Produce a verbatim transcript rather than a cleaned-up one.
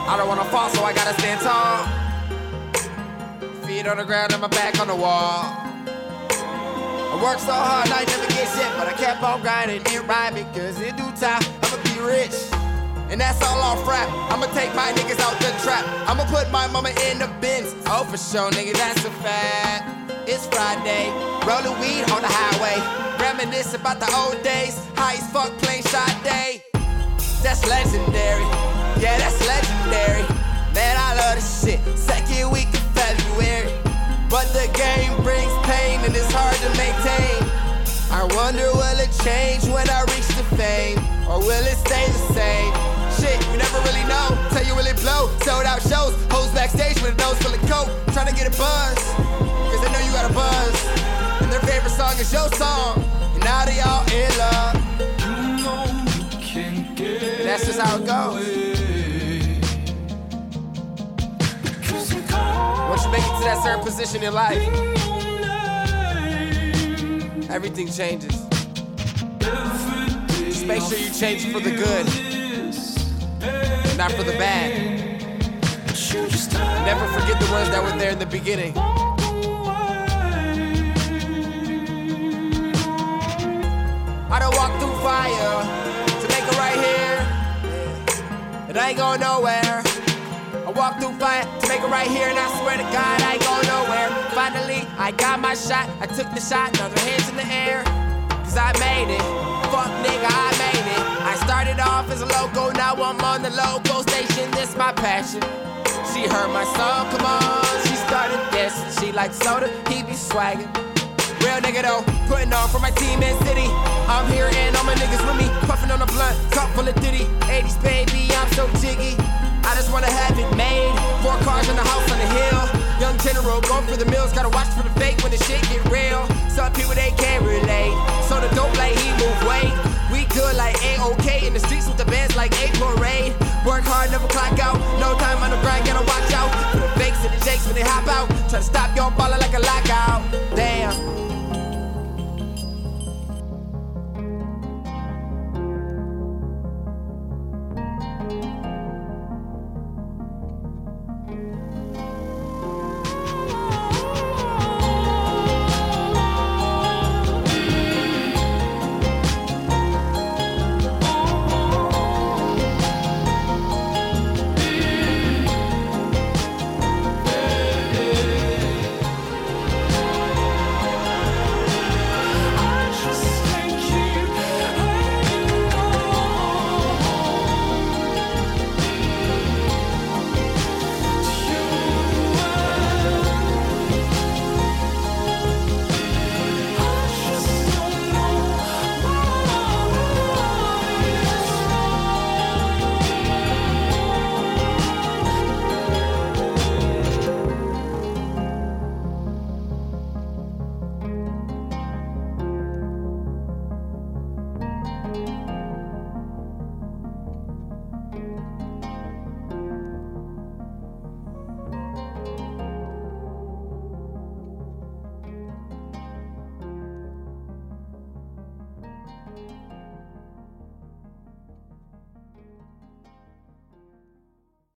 I don't wanna fall, so I gotta stand tall. Feet on the ground and my back on the wall. I worked so hard, I never get shit, but I kept on grinding it right because in due time, I'ma be rich. And that's all off rap. I'ma take my niggas out the trap. I'ma put my mama in the bins. Oh, for sure, nigga, that's a fact. It's Friday, rollin' weed on the highway. Reminisce about the old days. High as fuck playing Sade. That's legendary. Yeah, that's legendary. Man, I love this shit. Second week of February. But the game brings pain and it's hard to maintain. I wonder will it change when I reach the fame? Or will it stay the same? Shit, you never really know till you really blow. Sold out shows, hoes backstage with a nose full of coke. Trying to get a buzz, cause they know you got a buzz. And their favorite song is your song. And now they all in love. You know you can't get That's just how it goes. Once you make it to that certain position in life, everything changes. Just make sure you change for the good, not for the bad. Never forget the ones that were there in the beginning. I done walked through fire to make it right here, and I ain't going nowhere. I walked through fire to make it right here, and I swear to God I ain't going nowhere. Finally, I got my shot, I took the shot, now the hands in the air, cause I made it, fuck nigga, I made it. I started off as a loco, now I'm on the local station, this my passion. She heard my song, come on, she started dancing. She liked soda, he be swagging. Real nigga though, putting on for my team and city. I'm here and all my niggas with me, puffing on a blunt, cup full of Diddy. eighties baby, I'm so jiggy. I just wanna have it made. Four cars in the house on the hill. Young general, going for the mills. Gotta watch for the fake when the shit get real. Some people they can't relate. So the dope like he move weight. We good like A-OK in the streets with the bands like a parade. Work hard, never clock out. No time on the grind, gotta watch out for the fakes and the jakes when they hop out. Try to stop your baller like a lockout.